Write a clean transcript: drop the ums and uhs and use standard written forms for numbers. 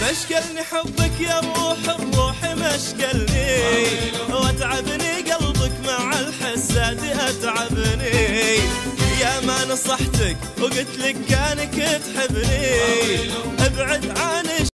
مشكلني حبك يا روح الروح مشكلني، واتعبني قلبك مع الحساد اتعبني. يا ما نصحتك وقلت لك كانك تحبني، ابعد عن